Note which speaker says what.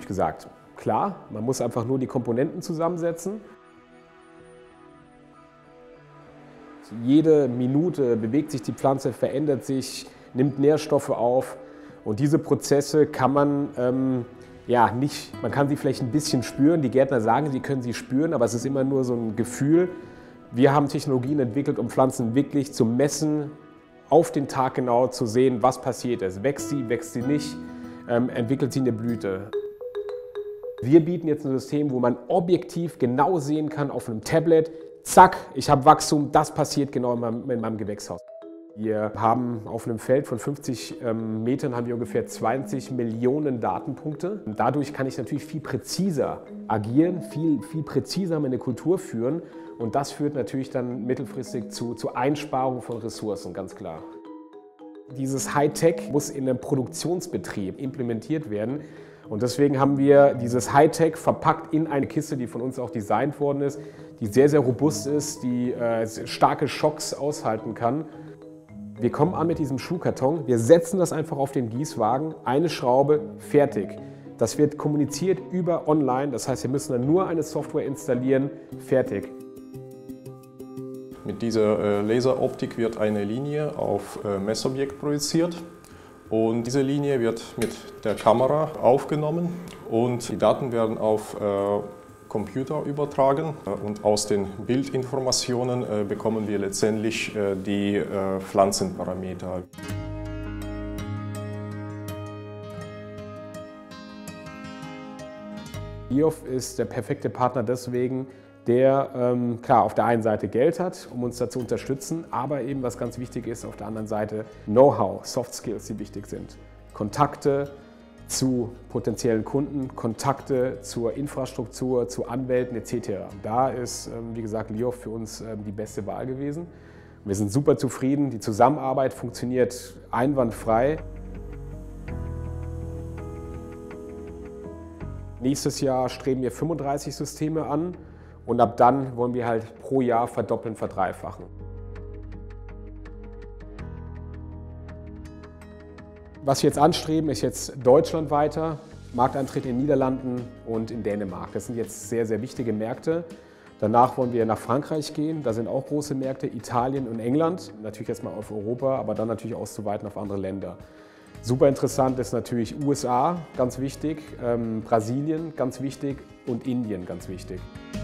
Speaker 1: gesagt, klar, man muss einfach nur die Komponenten zusammensetzen. Jede Minute bewegt sich die Pflanze, verändert sich, nimmt Nährstoffe auf und diese Prozesse kann man man kann sie vielleicht ein bisschen spüren. Die Gärtner sagen, sie können sie spüren, aber es ist immer nur so ein Gefühl. Wir haben Technologien entwickelt, um Pflanzen wirklich zu messen, auf den Tag genau zu sehen, was passiert ist. Wächst sie nicht, entwickelt sie eine Blüte. Wir bieten jetzt ein System, wo man objektiv genau sehen kann auf einem Tablet, zack, ich habe Wachstum, das passiert genau in meinem Gewächshaus. Wir haben auf einem Feld von 50 Metern haben wir ungefähr 20 Millionen Datenpunkte. Dadurch kann ich natürlich viel präziser agieren, viel präziser meine Kultur führen und das führt natürlich dann mittelfristig zu Einsparungen von Ressourcen, ganz klar. Dieses Hightech muss in einem Produktionsbetrieb implementiert werden. Und deswegen haben wir dieses Hightech verpackt in eine Kiste, die von uns auch designt worden ist, die sehr, sehr robust ist, die starke Schocks aushalten kann. Wir kommen an mit diesem Schuhkarton, wir setzen das einfach auf den Gießwagen, eine Schraube, fertig. Das wird kommuniziert über online, das heißt, wir müssen dann nur eine Software installieren, fertig.
Speaker 2: Mit dieser Laseroptik wird eine Linie auf Messobjekt projiziert. Und diese Linie wird mit der Kamera aufgenommen und die Daten werden auf Computer übertragen und aus den Bildinformationen bekommen wir letztendlich die Pflanzenparameter.
Speaker 1: LIOF ist der perfekte Partner deswegen, der klar auf der einen Seite Geld hat, um uns da zu unterstützen, aber eben was ganz wichtig ist, auf der anderen Seite Know-how, Soft Skills, die wichtig sind. Kontakte zu potenziellen Kunden, Kontakte zur Infrastruktur, zu Anwälten etc. Da ist, wie gesagt, LIOF für uns die beste Wahl gewesen. Wir sind super zufrieden, die Zusammenarbeit funktioniert einwandfrei. Nächstes Jahr streben wir 35 Systeme an. Und ab dann wollen wir halt pro Jahr verdoppeln, verdreifachen. Was wir jetzt anstreben, ist jetzt Deutschland weiter, Markteintritt in den Niederlanden und in Dänemark. Das sind jetzt sehr, sehr wichtige Märkte. Danach wollen wir nach Frankreich gehen, da sind auch große Märkte, Italien und England. Natürlich erstmal auf Europa, aber dann natürlich auszuweiten auf andere Länder. Super interessant ist natürlich USA, ganz wichtig, Brasilien, ganz wichtig und Indien, ganz wichtig.